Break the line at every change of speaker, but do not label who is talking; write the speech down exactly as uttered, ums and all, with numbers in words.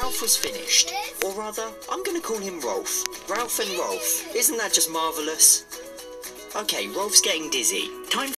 Ralph was finished. Or rather, I'm going to call him Rolf. Ralph and Rolf. Isn't that just marvellous? Okay, Rolf's getting dizzy. Time